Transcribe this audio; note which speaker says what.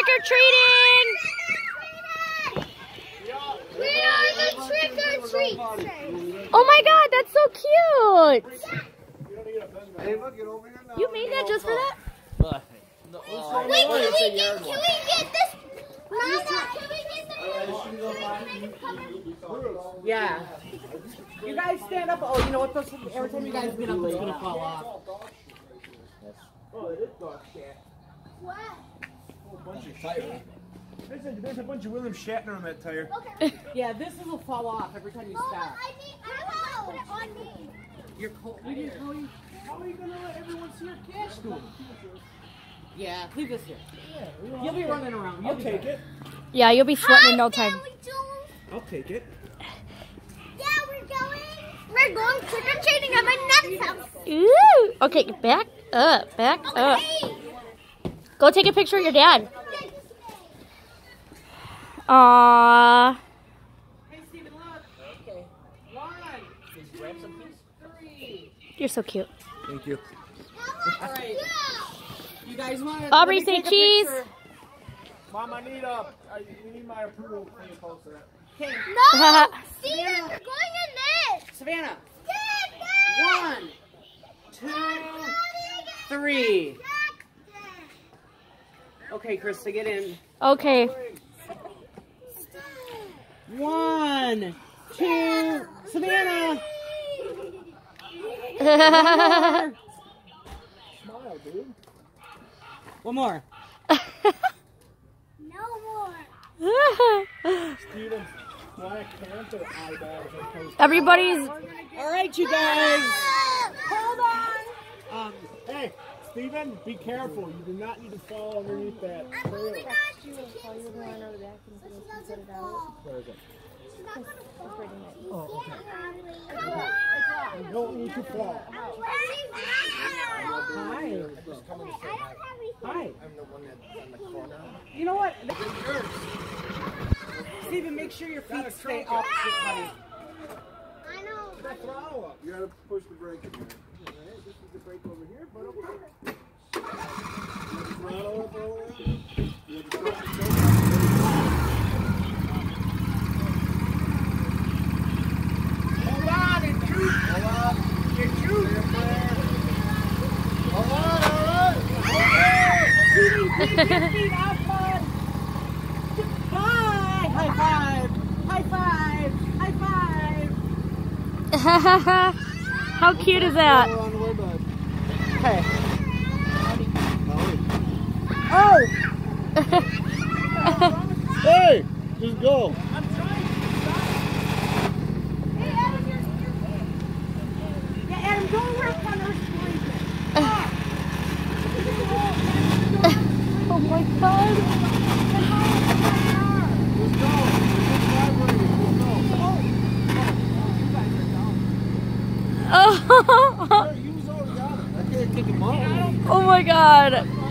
Speaker 1: trick-or-treating!
Speaker 2: We are the trick-or-treat.
Speaker 1: Oh my god, that's so cute!
Speaker 3: Hey, look, get over here now.
Speaker 1: You made that just for that?
Speaker 2: Wait, can we get this? Mama, can we get the
Speaker 4: Yeah. You guys stand up. Oh, you know what? Every time you guys get up, it's gonna fall off.
Speaker 3: Oh, it is dog shit.
Speaker 2: What?
Speaker 3: Bunch of tire. There's a bunch of William Shatner on that tire.
Speaker 2: Okay.
Speaker 4: Yeah, this will fall off every time you stop.
Speaker 2: I want to put it on me.
Speaker 4: You're cold. We didn't tell you.
Speaker 3: How are you gonna let everyone see your cash stool?
Speaker 4: Yeah, leave this here. You'll be running around.
Speaker 3: I'll take it.
Speaker 1: Yeah, you'll be sweating in no time.
Speaker 3: I'll take it.
Speaker 2: Yeah, we're going trick-or-treating at my nan's house.
Speaker 1: Ooh. Okay, back up, up.
Speaker 2: Okay.
Speaker 1: Go take a picture of your dad. Aww.
Speaker 4: Hey, Steven, look. Okay. 1, 2, 3.
Speaker 1: You're so cute.
Speaker 3: Thank you.
Speaker 4: All right. You guys want to?
Speaker 1: Aubrey, say cheese.
Speaker 3: Mom, we need my approval for you post that.
Speaker 4: Okay.
Speaker 2: No! Steven, we're going in this!
Speaker 4: Savannah.
Speaker 2: Steven!
Speaker 4: 1, 2, 3. Okay, Krista, get in.
Speaker 1: Okay.
Speaker 4: 1, 2, Savannah.
Speaker 3: Smile, dude.
Speaker 4: One more.
Speaker 2: No more.
Speaker 3: Steven, Black Panther eyeballs are posted.
Speaker 1: Everybody's.
Speaker 4: All right, you guys.
Speaker 2: Hold on.
Speaker 3: Hey, Steven, be careful. You do not need to fall underneath that
Speaker 2: I'm
Speaker 3: trailer.
Speaker 2: moving on to the fall.
Speaker 3: Where is it?
Speaker 2: Oh,
Speaker 3: okay. You don't need to fall.
Speaker 4: Hi.
Speaker 3: Just come in and say hi.
Speaker 4: Hi.
Speaker 3: I'm the one that's in the corner.
Speaker 4: You know what? Steven, make sure your feet stay up, honey.
Speaker 2: I know.
Speaker 3: Put that throttle up. You gotta push the brake in there. Alright, this is the brake over here, but okay. You have the throttle up over there. You have the throttle up. Hold on and shoot. Hold on. You shoot. Hold on, alright.
Speaker 4: Keep your feet up, bud. Bye. High five. High five. High five.
Speaker 1: How cute is that?
Speaker 3: On the way, bud.
Speaker 4: Hey.
Speaker 3: Oh! Hey! Just go.
Speaker 4: Yeah, Adam, don't work on her sleeping.
Speaker 1: Oh my god.
Speaker 3: Just go. Just vibrating. Just go.
Speaker 1: Oh,
Speaker 3: You already got it. I can't kick him off.
Speaker 1: oh my god.